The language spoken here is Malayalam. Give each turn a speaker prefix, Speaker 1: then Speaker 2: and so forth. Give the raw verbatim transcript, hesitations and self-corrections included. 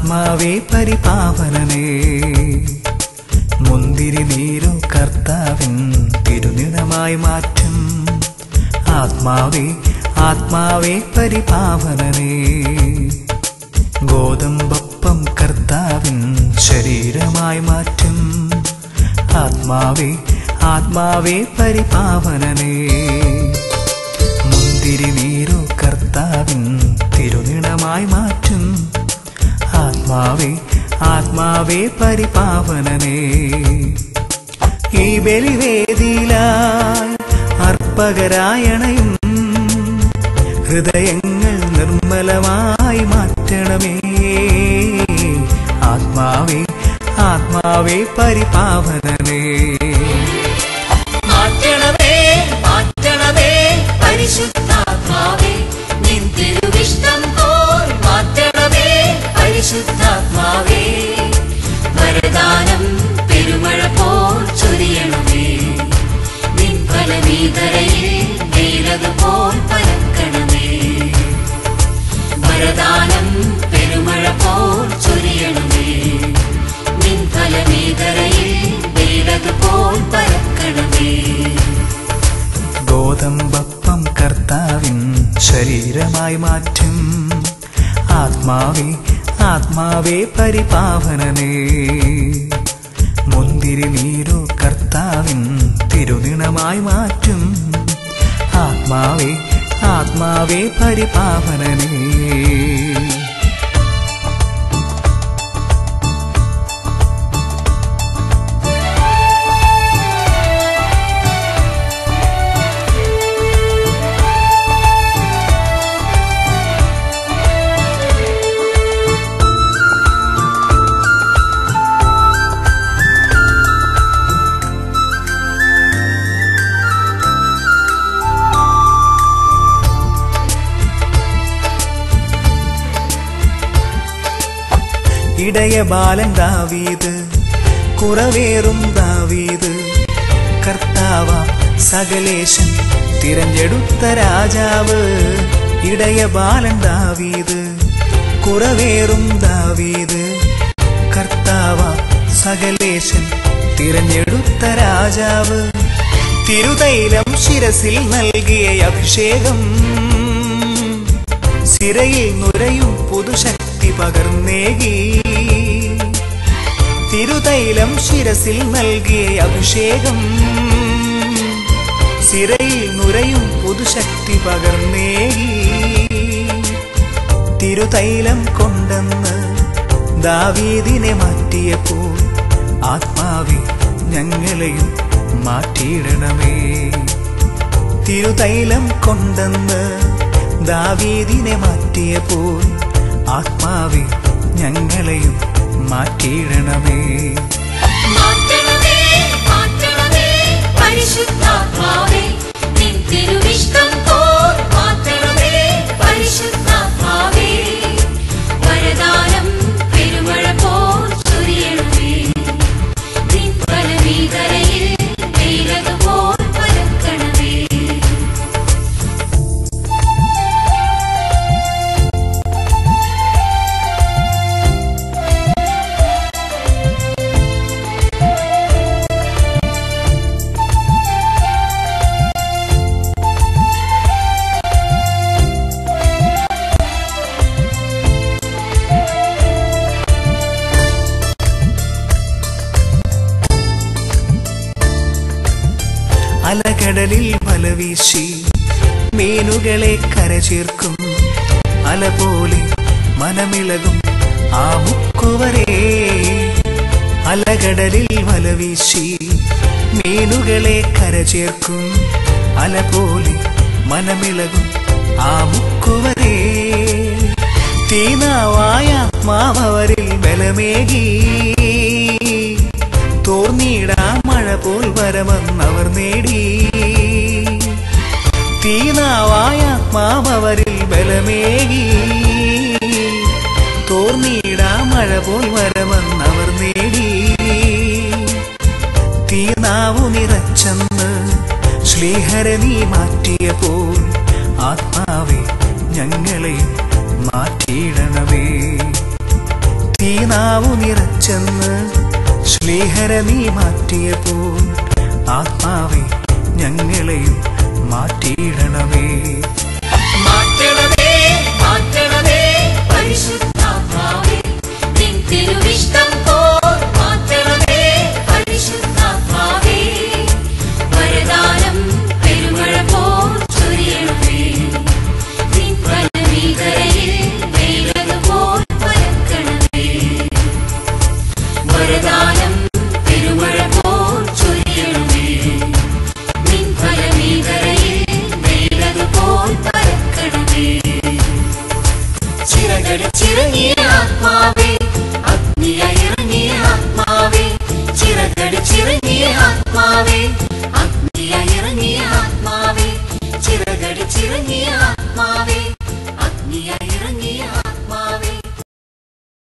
Speaker 1: ആത്മാവേ പരിപാവനനേ മുന്തിരി നീരു കർത്താവിൻ തിരുനിണമായി മാറ്റും ആത്മാവേ ആത്മാവേ പരിപാവനനേ ഗോതമ്പപ്പം കർത്താവിൻ ശരീരമായി മാറ്റും ആത്മാവേ ആത്മാവേ പരിപാവനനേ മുന്തിരി നീരു കർത്താവിൻ തിരുനിണമായി മാറ്റും ആത്മാവേ ആത്മാവേ പരിപാവനനേ ഈ ബലിവേദിയിലായി അർപ്പകരായണയും ഹൃദയങ്ങൾ നിർമ്മലമായി മാറ്റണമേ ആത്മാവേ ആത്മാവേ പരിപാവനനേ
Speaker 2: മാറ്റണമേ മാറ്റണമേ പരിശുദ്ധാത്മാവേ നിൻ തിരുവിഷ്ടം പോൽ മാറ്റണമേ പരിശുദ്ധാത്മാവേ വരദാനം പെരുമഴ പോൽ ചൊരിയണമേ നിൻ ഫലമീതരയിൽ വെയിലതുപോൽ പരക്കണമേ വരദാനം പെരുമഴ പോൽ ചൊരിയണമേ നിൻ ഫലമീതരയിൽ വെയിലതുപോൽ പരക്കണമേ
Speaker 1: ഗോതമ്പപ്പം കർത്താവിൻ ശരീരമായി മാറ്റും ആത്മാവേ ആത്മാവേ പരിപാവനനേ മുന്തിരി നീരു കർത്താവിൻ തിരുനിണമായി മാറ്റും ആത്മാവേ ആത്മാവേ പരിപാവനനേ ഇടയ ബാലൻ ദാവീദ് കുറവേറും ദാവീദ് കർത്താവാം സകലേശൻ തിരഞ്ഞെടുത്ത രാജാവ് ഇടയ ബാലൻ ദാവീദ് കുറവേറും ദാവീദ് കർത്താവാം സകലേശൻ തിരഞ്ഞെടുത്ത രാജാവ് തിരുതൈലം ശിരസിൽ നൽകിയ അഭിഷേകം സിരയിൽ നുരയും പുതുശക്തി പകർന്നേകി തിരുതൈലം ശിരസിൽ നൽകിയ അഭിഷേകം സിരയിൽ നുരയും പുതുശക്തി പകർന്നേകി തിരുതൈലം കൊണ്ടെന്ന് ദാവീദിനെ മാറ്റിയപ്പോൾ ആത്മാവേ ഞങ്ങളെയും മാറ്റിയിടണമേ തിരുതൈലം കൊണ്ടെന്ന് ദാവീദിനെ മാറ്റിയപ്പോൾ ആത്മാവേ ഞങ്ങളെയും മാറ്റിയിടണമേ
Speaker 2: മാറ്റണമേ മാറ്റണമേ പരിശുദ്ധാത്മാവേ നിൻ തിരുവിഷ്ടം പോൽ മാറ്റണമേ പരിശുദ്ധാത്മാവേ വരദാനം പെരുമഴ പോൽ ചൊരിയണമേ നിൻ ഫലമീതരയിൽ വെയിലതുപോൽ പരക്കണമേ
Speaker 1: അലകടലിൽ വലവീശി മീനുകളെ കരചേർക്കും അല പോലെ മനമിളകും ആ മുക്കുവരേ അലകടലിൽ വലവീശി മീനുകളെ കരചേർക്കും അല പോലെ മനമിളകും ആ മുക്കുവരേ തീനാവായ ആത്മാവരിൽ ബലമേകി തോർന്നിടാ മഴ പോൽ വരമെന്നവർ നേടി തീനാവായ ആത്മാവരിൽ ബലമേകി തോർന്നിടാ മഴ പോൽ വരമെന്നവർ നേടി തീനാവു നിറച്ചെന്ന് ശ്ലീഹരെ നീ മാറ്റിയപ്പോൾ ആത്മാവേ ഞങ്ങളെ മാറ്റിയിടണമേ ഈ നാവു നിറച്ചെന്ന് ശ്ലീഹര നീ മാറ്റിയപ്പോൾ ആത്മാവേ ഞങ്ങളെയും മാറ്റിയിടണമേ.
Speaker 2: മാറ്റണമേ മാറ്റണമേ പരിശുദ്ധാത്മാവേ നിൻ തിരുവിഷ്ടം പോൽ മാറ്റണമേ പരിശുദ്ധാത്മാവേ വരദാനം പെരുമഴ പോൽ ചൊരിയണമേ നിൻ വനമീകരയിൽ വെയിലതുപോൽ പരക്കണമേ വരദാനം പെരുമഴ പോൽ ചൊരിയണമേ നിൻ വനമീകരയിൽ വെയിലതുപോൽ പരക്കണമേ ചിറകടിച്ചിറങ്ങിയ ആത്മാവേ അഗ്നിയായി ഇറങ്ങിയ ആത്മാവേ ചിറകടിച്ചിറങ്ങിയ ആത്മാവേ